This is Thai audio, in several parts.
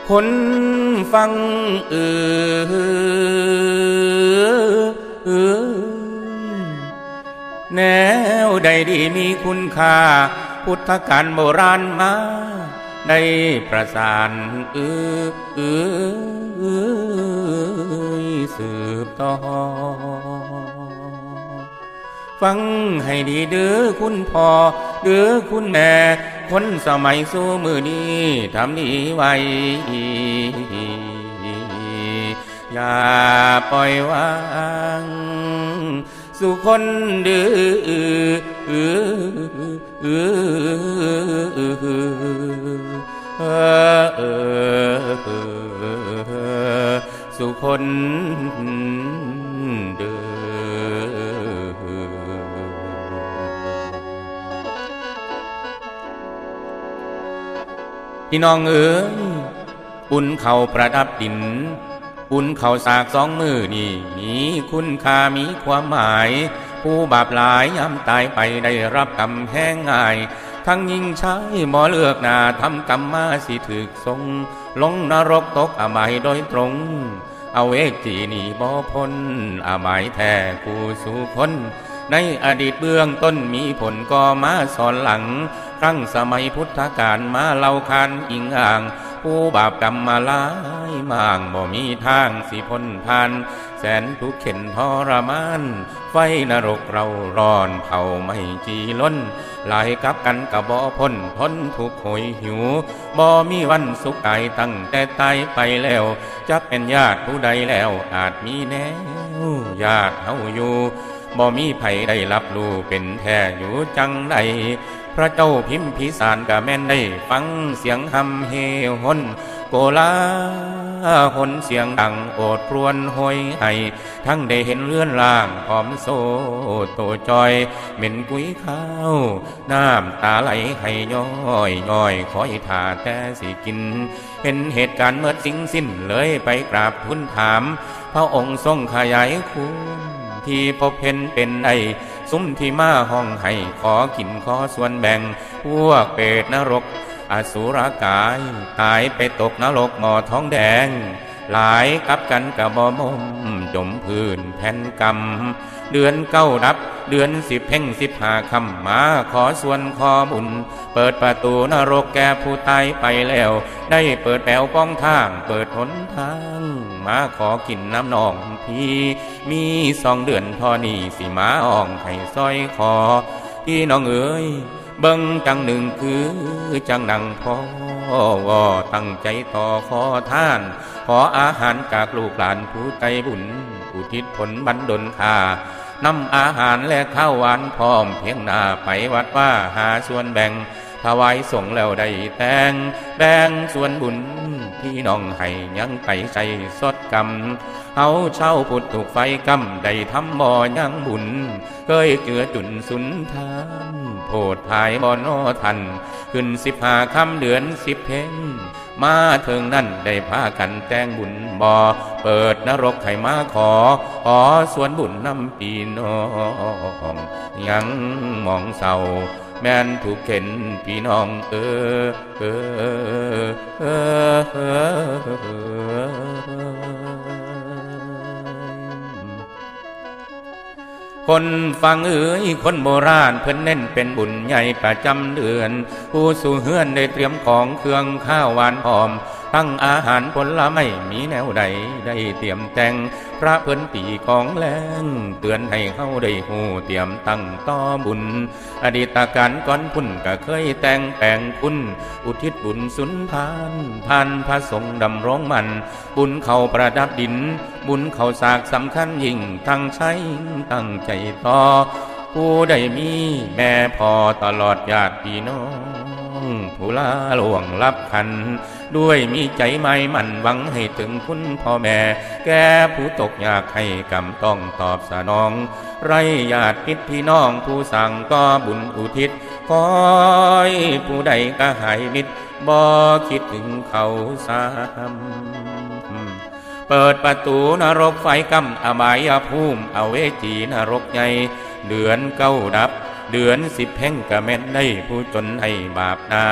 คนฟังแนวใดดีมีคุณค่าพุทธการโบราณมาได้ประสานสืบต่อฟังให้ดีเด้อคุณพ่อเด้อคุณแม่คนสมัยสู้มือนี้ทำดีไว้อย่าปล่อยวางสู่คนดื้อสู่คนดื้อพี่น้องอุ่นเข่าประดับดินอุ่นเข่าสากสองมือนี่มีคุณค่ามีความหมายผู้บาปหลายย่ำตายไปได้รับกรรมแห้งง่ายทั้งยิ่งใช้บ่เลือกหน้าทำกรรมมาสิถึกทรงลงนรกตกอบายโดยตรงเอาเวจีนี่บ่พ้นอบายแท้ผู้สู่คนในอดีตเบื้องต้นมีผลก็มาสอนหลังครั้งสมัยพุทธกาลมาเล่าคานอิงอ่างผู้บาปกรรมมาหลายมากบ่มีทางสิพ้นผ่านแสนทุกข์เข็ญทรมานไฟนรกเราร้อนเผาไม่จีล้นหลายกับกันกับบ่พ้นทนทุกข์โหยหิวบ่มีวันสุขใจตั้งแต่ตายไปแล้วจักเป็นญาติผู้ใดแล้วอาจมีแนวญาติเฮาอยู่บ่มีไผได้รับรู้เป็นแท้อยู่จังใดพระเจ้าพิมพิสารกะแม่นได้ฟังเสียงหำเฮหนโกลาหนเสียงดังโอดครวญโหยให้ทั้งได้เห็นเลื่อนล่างหอมโซโตจอยเหม็นกุ้ยข้าวน้ำตาไหลให้ย้อยคอยท่าแต่สิกินเห็นเหตุการณ์เมื่อสิ้นเลยไปกราบทูลถามพระองค์ทรงขยายคุณที่พบเห็นเป็นไอซุ้มที่มาห้องให้ขอกินขอส่วนแบ่งพวกเปรตนรกอสุรกายตายไปตกนรกหม้อทองแดงหลายกับกันกับบ่มจมพื้นแผ่นกรรมเดือนเก้าดับเดือน10 เพ็ง15 ค่ำมาขอส่วนขอบุญเปิดประตูนรกแก่ผู้ตายไปแล้วได้เปิดแปลวป้องทางเปิดหนทางมาขอกินน้ำนองพี่มี2 เดือนทอนี่สิมาอ่องให้ซอยคอพี่น้องเอ๋ยเบิ่งจังหนึ่งคือจังนังพ่อตั้งใจต่อขอท่านขออาหารจากลูกหลานผู้ใจบุญอุทิศผลบันดลค่านำอาหารและข้าวหวานพร้อมเพียงหน้าไปวัดว่าหาส่วนแบ่งถวายส่งแล้วได้แต่งแบ่งส่วนบุญพี่น้องให้ยังไปใจสดกรรมเฮาเช่าพุทธถูกไฟกำได้ทำบ่อยังบุญเคยเจือจุนสุนทานโพดภายบ่อนอทันขึ้น15 ค่ำเดือน10 เพ็งมาถึงนั่นได้พากันแต่งบุญบ่อเปิดนรกให้มาขอส่วนบุญนำพี่น้องยังมองเศร้าแม่นถูกเข็นพี่น้องคนฟังคนโบราณเพิ่นเน้นเป็นบุญใหญ่ประจำเดือนผู้สู่เฮือนได้เตรียมของเครื่องข้าวหวานหอมทั้งอาหารผลไม้มีแนวใดได้เตรียมแต่งพระเพิ่นปีของแรงเตือนให้เฮาได้ฮู้เตรียมตั้งต่อบุญอดีตการก่อนพุ่นก็เคยแต่งแปลงคุณอุทิศบุญสุนทานท่านพระสงฆ์ดำรงมันบุญเขาประดับดินบุญเขาสากสำคัญยิ่งทั้งใช้ตั้งใจต่อผู้ได้มีแม่พ่อตลอดญาติพี่น้องผู้ลาหลวงรับขันด้วยมีใจไม่มั่นหวังให้ถึงคุณพ่อแม่แก่ผู้ตกยากให้กรรมต้องตอบสนองไรญาติพี่น้องผู้สั่งก็บุญอุทิศคอยผู้ใดก็หายมิตรบ่คิดถึงเขาซ้ำเปิดประตูนรกไฟกำอบายภูมิอเวจีนรกใหญ่เดือน9 ดับเดือน10 เพ็งกะแม่นได้ผู้จนให้บาปนา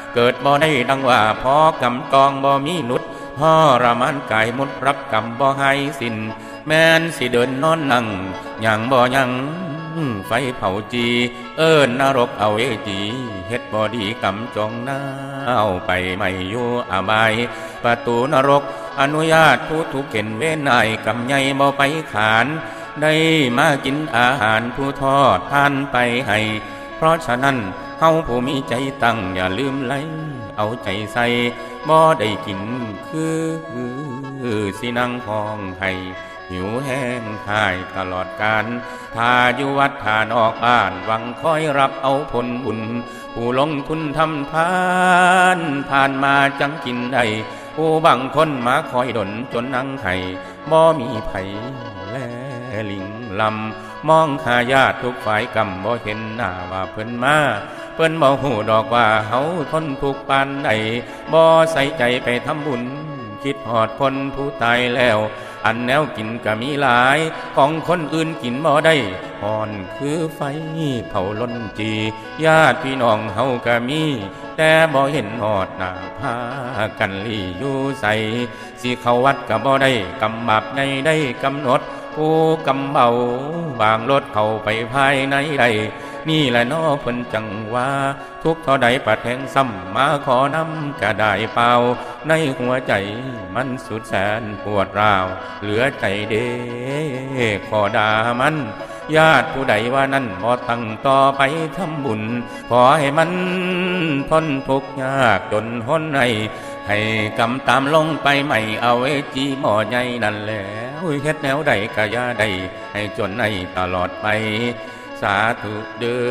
เกิดบ่ได้ดังว่าพอกำกองบ่มีหลุดทรมานกายมุดรับกรรมบ่ให้สิ้นแม่นสิเดินนอนนั่งยังบ่ยังไฟเผาจีนรกเอาเวจีเฮ็ดบ่ดีกำจองหน้าเอาไปไม่อยู่อบายประตูนรกอนุญาตผู้ถูกเข็นเว้นนายกำใหญ่บ่ไปขานได้มากินอาหารผู้ทอดทานไปให้เพราะฉะนั้นเฮาผู้มีใจตั้งอย่าลืมไหลเอาใจใส่บ่ได้กินคือสินั่งห้องให้หิวแห้งหายตลอดกาลถ้าอยู่วัดถ้านอกบ้านหวังคอยรับเอาผลบุญผู้ลงทุนทำทานผ่านมาจังกินได้ผู้บางคนมาคอยดลจนนั่งไห้บ่มีไผแลลิงลำมองหาญาติทุกฝ่ายกำบ่เห็นหน้าว่าเพิ่นมาเพิ่นบ่ฮู้ดอกว่าเฮาทนทุกข์ปานใดบ่ใส่ใจไปทำบุญคิดหอดคนผู้ตายแล้วอันแนวกินก็มีหลายของคนอื่นกินบ่ได้ห่อนคือไฟเผาล้นจีญาติพี่น้องเฮาก็มีแต่บ่เห็นหอดหน้าพากันลี่อยู่ใส่สิเข้าวัดก็บ่ได้กำบาปในได้กำหนดผู้กำเบาบางรถเข้าไปภายในใดนี่แหละน้อเพิ่นจังว่าทุกเท่าใดปัดแห่งซ้ำมาขอนำก็ได้เปล่าในหัวใจมันสุดแสนปวดร้าวเหลือใจเด้ขอด่ามันญาติผู้ใดว่านั่นบ่ตั้งต่อไปทำบุญขอให้มันพ้นทุกข์ยากจนพ้นให้กำตามลงไปใหม่เอาเวจีหม้อใหญ่นั่นแหละเฮ็ดแนวใดก็อย่าได้ให้จนตลอดไปสาธุเด้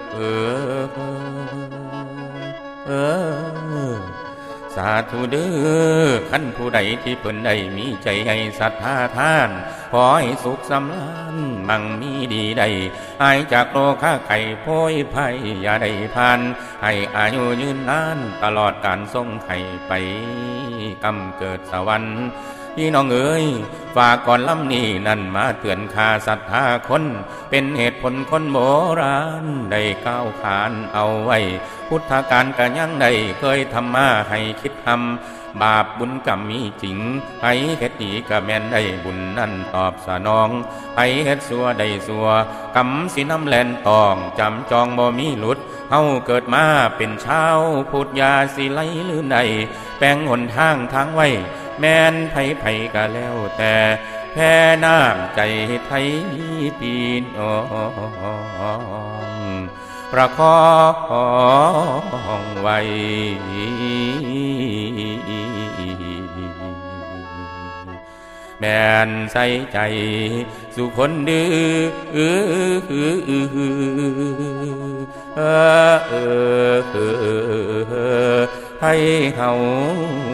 อสาธุเด้อขันผู้ใดที่เพิ่นได้มีใจให้ศรัทธาทานขอให้สุขสำราญมั่งมีดีได้หายจากโรคไข้โพยภัยอย่าได้ผ่านให้อายุยืนนานตลอดการทรงไข่ไปกำเกิดสวรรค์พี่น้องเอ๋ยฝากก่อนลำนี้นั่นมาเตือนข้าศรัทธาคนเป็นเหตุผลคนโบราณได้ก้าวขานเอาไว้พุทธกาลก็ยังได้เคยทำมาให้คิดทำบาปบุญกรรมมีจริงให้เฮ็ดดีก็แม่นได้บุญนั่นตอบสนองให้เฮ็ดสัวได้สัวกรรมสิน้ำแลนตองจำจองบ่มีหลุดเฮาเกิดมาเป็นชาวพุทธยาสิไหลลืมใดแปลงหนทางไว้แม่นไผก็แล้วแต่แพ่น้ำใจไทยพี่น้องประคองไว้แม่นใส่ใจสู่คนดื้อให้เฮา